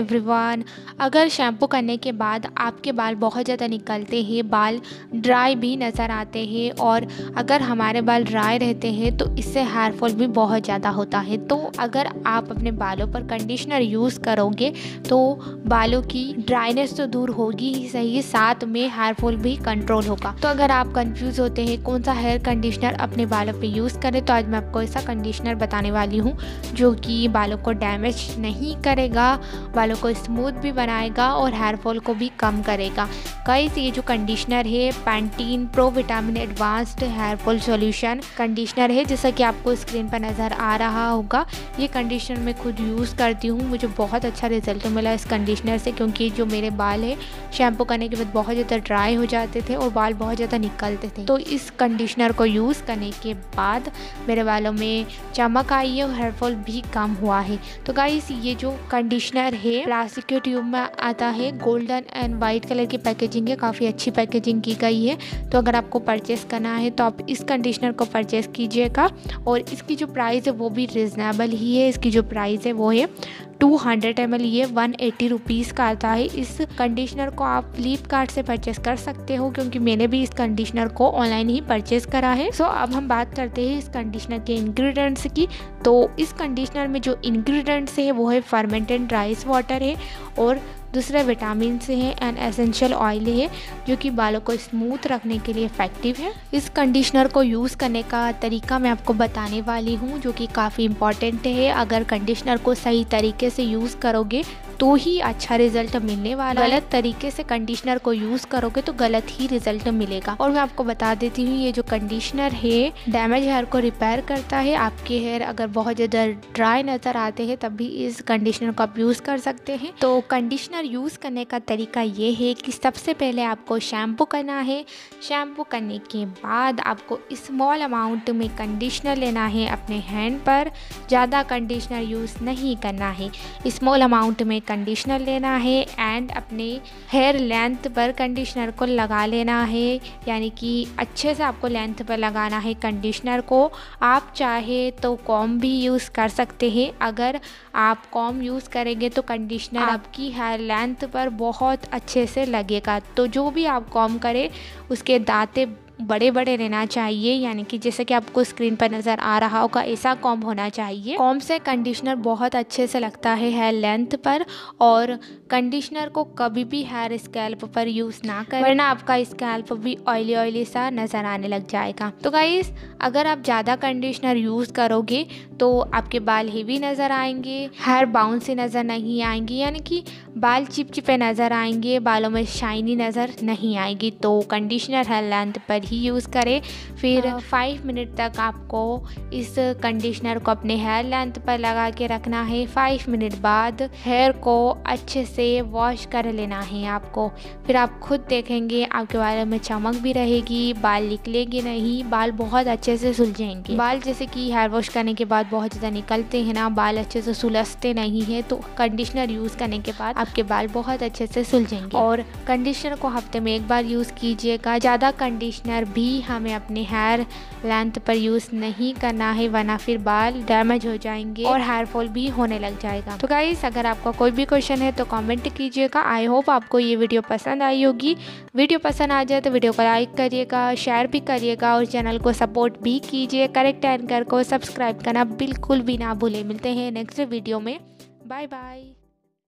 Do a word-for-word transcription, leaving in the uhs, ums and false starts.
Everyone. अगर shampoo करने के बाद आपके बाल बहुत ज़्यादा निकलते हैं, बाल ड्राई भी नज़र आते हैं और अगर हमारे बाल ड्राई रहते हैं तो इससे हेयर फॉल भी बहुत ज़्यादा होता है। तो अगर आप अपने बालों पर कंडीशनर यूज़ करोगे तो बालों की ड्राइनेस तो दूर होगी ही सही, साथ में हेयर फॉल भी कंट्रोल होगा। तो अगर आप कंफ्यूज होते हैं कौन सा हेयर कंडीशनर अपने बालों पे यूज़ करें, तो आज मैं आपको ऐसा कंडीशनर बताने वाली हूँ जो कि बालों को डैमेज नहीं करेगा, बालों को स्मूथ भी बनाएगा और हेयर फॉल को भी कम करेगा। गाइस, ये जो कंडीशनर है Pantene pro vitamin advanced hair fall solution conditioner है, जैसा कि आपको स्क्रीन पर नज़र आ रहा होगा। ये कंडीशनर मैं खुद यूज़ करती हूँ, मुझे बहुत अच्छा रिजल्ट मिला इस कंडीशनर से, क्योंकि जो मेरे बाल है शैम्पू करने के बाद बहुत ज़्यादा ड्राई हो जाते थे और बाल बहुत ज़्यादा निकलते थे। तो इस कंडीशनर को यूज़ करने के बाद मेरे बालों में चमक आई है और हेयर फॉल भी कम हुआ है। तो गाइस, ये जो कंडीशनर है प्लास्टिक के ट्यूब में आता है, गोल्डन एंड वाइट कलर की पैकेजिंग है, काफ़ी अच्छी पैकेजिंग की गई है। तो अगर आपको परचेस करना है तो आप इस कंडीशनर को परचेस कीजिएगा और इसकी जो प्राइस है वो भी रिजनेबल ही है। इसकी जो प्राइस है वो है टू हंड्रेड एम एल, ये वन एटी रुपीज़ का आता है। इस कंडीशनर को आप फ्लिपकार्ट से परचेस कर सकते हो, क्योंकि मैंने भी इस कंडीशनर को ऑनलाइन ही परचेस करा है। सो अब हम बात करते हैं इस कंडीशनर के इंग्रेडिएंट्स की। तो इस कंडीशनर में जो इंग्रेडिएंट्स है वो है फर्मेंटेड राइस वाटर है और दूसरे विटामिन से है एंड एसेंशियल ऑयल है, जो कि बालों को स्मूथ रखने के लिए इफेक्टिव है। इस कंडीशनर को यूज़ करने का तरीका मैं आपको बताने वाली हूँ, जो कि काफ़ी इम्पॉर्टेंट है। अगर कंडीशनर को सही तरीके से यूज़ करोगे तो ही अच्छा रिजल्ट मिलने वाला है। गलत तरीके से कंडीशनर को यूज़ करोगे तो गलत ही रिजल्ट मिलेगा। और मैं आपको बता देती हूँ, ये जो कंडीशनर है डैमेज हेयर को रिपेयर करता है। आपके हेयर अगर बहुत ज़्यादा ड्राई नज़र आते हैं तब भी इस कंडीशनर को आप यूज़ कर सकते हैं। तो कंडीशनर यूज़ करने का तरीका ये है कि सबसे पहले आपको शैम्पू करना है। शैम्पू करने के बाद आपको स्मॉल अमाउंट में कंडीशनर लेना है अपने हैंड पर, ज़्यादा कंडीशनर यूज़ नहीं करना है। स्मॉल अमाउंट में कंडीशनर लेना है एंड अपने हेयर लेंथ पर कंडीशनर को लगा लेना है, यानी कि अच्छे से आपको लेंथ पर लगाना है कंडीशनर को। आप चाहे तो कॉम भी यूज़ कर सकते हैं। अगर आप कॉम यूज़ करेंगे तो कंडीशनर आपकी हेयर लेंथ पर बहुत अच्छे से लगेगा। तो जो भी आप कॉम करें उसके दांते बड़े बड़े रहना चाहिए, यानी कि जैसे कि आपको स्क्रीन पर नज़र आ रहा होगा ऐसा कॉम होना चाहिए। कॉम से कंडीशनर बहुत अच्छे से लगता है हेयर लेंथ पर, और कंडीशनर को कभी भी हेयर स्कैल्प पर यूज़ ना करें, वरना आपका स्कैल्प भी ऑयली ऑयली सा नज़र आने लग जाएगा। तो गाइस, अगर आप ज़्यादा कंडीशनर यूज़ करोगे तो आपके बाल हेवी नज़र आएंगे, हेयर बाउंसी नज़र नहीं आएंगी, यानी कि बाल चिपचिपे नज़र आएंगे, बालों में शाइनी नज़र नहीं आएगी। तो कंडीशनर हेयर लेंथ पर ही यूज़ करें। फिर फाइव मिनट तक आपको इस कंडीशनर को अपने हेयर लेंथ पर लगा के रखना है। फाइव मिनट बाद हेयर को अच्छे से वॉश कर लेना है आपको। फिर आप खुद देखेंगे आपके बालों में चमक भी रहेगी, बाल निकलेंगे नहीं, बाल बहुत अच्छे से सुलझेंगे। बाल जैसे कि हेयर वॉश करने के बाद बहुत ज़्यादा निकलते हैं ना, बाल अच्छे से सुलझते नहीं है, तो कंडीशनर यूज़ करने के बाद आपके बाल बहुत अच्छे से सुलझेंगे। और कंडीशनर को हफ्ते में एक बार यूज़ कीजिएगा। ज़्यादा कंडीशनर भी हमें अपने हेयर लेंथ पर यूज़ नहीं करना है, वरना फिर बाल डैमेज हो जाएंगे और हेयर फॉल भी होने लग जाएगा। तो गाइस, अगर आपका कोई भी क्वेश्चन है तो कमेंट कीजिएगा। आई होप आपको ये वीडियो पसंद आई होगी। वीडियो पसंद आ जाए तो वीडियो को लाइक करिएगा, शेयर भी करिएगा और चैनल को सपोर्ट भी कीजिए। करेक्ट एंकर को सब्सक्राइब करना बिल्कुल भी ना भूलें। मिलते हैं नेक्स्ट वीडियो में। Bye bye.